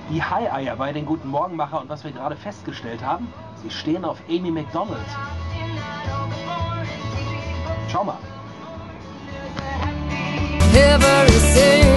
Die High-Eier bei den Guten Morgenmacher und was wir gerade festgestellt haben, sie stehen auf Amy Macdonald. Schau mal.